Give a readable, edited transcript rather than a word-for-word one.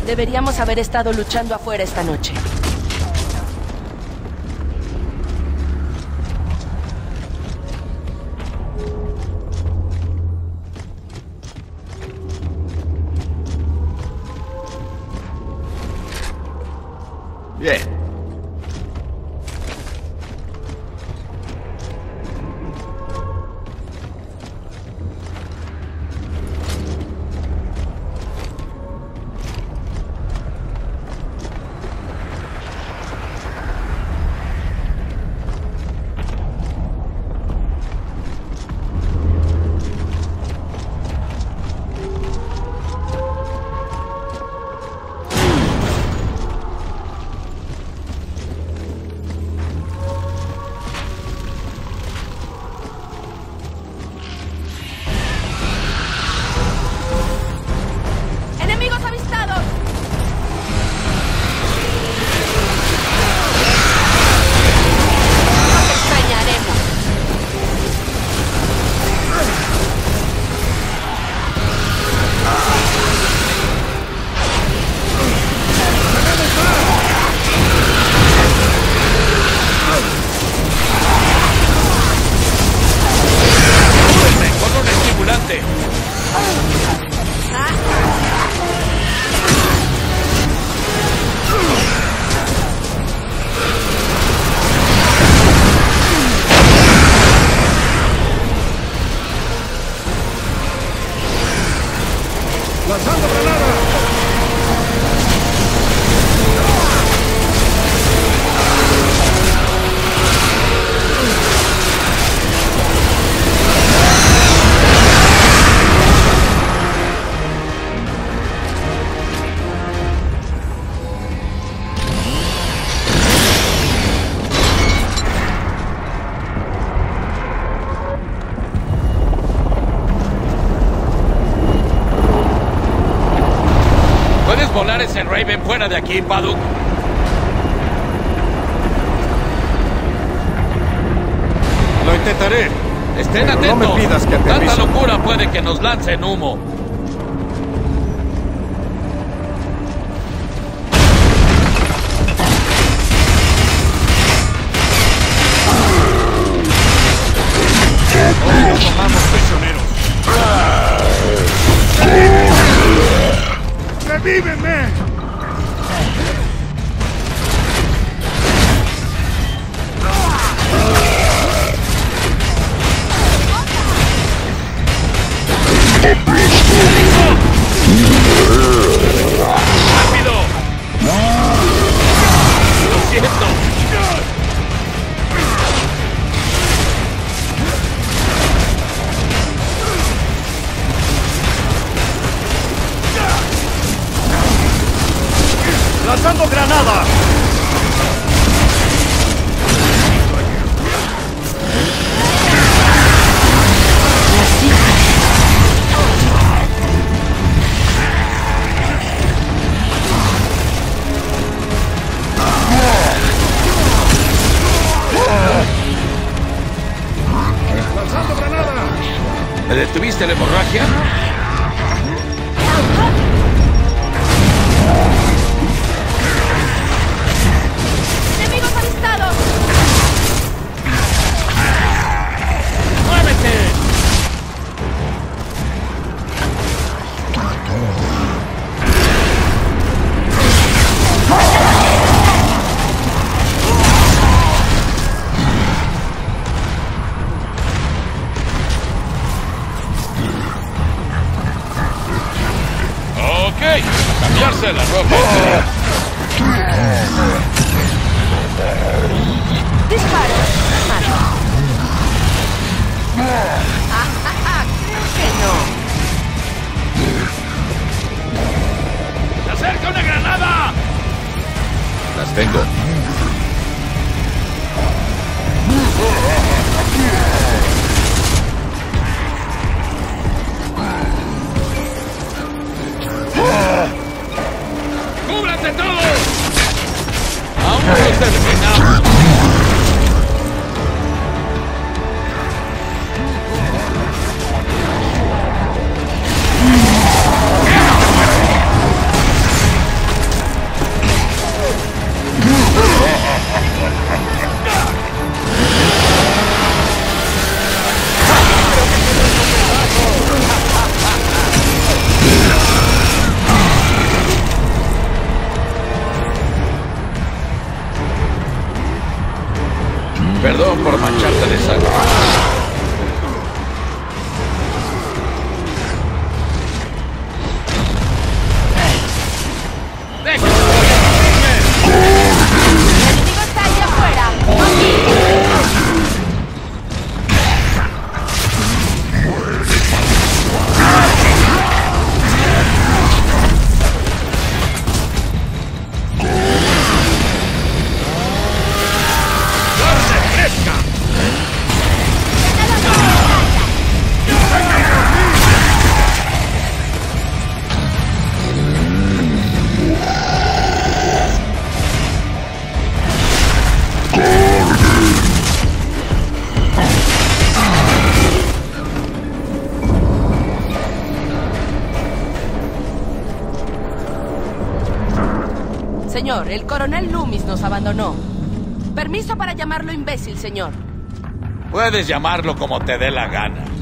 Deberíamos haber estado luchando afuera esta noche. Bien. ¡Lanzando granada! Volar ese Raven fuera de aquí, Paduk. Lo intentaré. Estén Pero atentos. no me pidas que aterrice. Tanta locura puede que nos lancen humo. Hoy los tomamos prisioneros. ¡Revíveme! ¡Rápido! ¡Lo siento! ¡Lanzando granada! ¡Lanzando granada! ¿Me detuviste la hemorragia? ¡Enemigos avistados! ¡Muévete! Ok, a cambiarse la ropa. ¡Disparo! Mato. Creo que no. ¡Se acerca una granada! Las tengo. ¡Cúbranse todos! ¡Aún no terminamos! Perdón por mancharte de sangre. ¡El enemigo está allá afuera! ¡Carne fresca! Señor, el coronel Loomis nos abandonó. Permiso para llamarlo imbécil, señor. Puedes llamarlo como te dé la gana.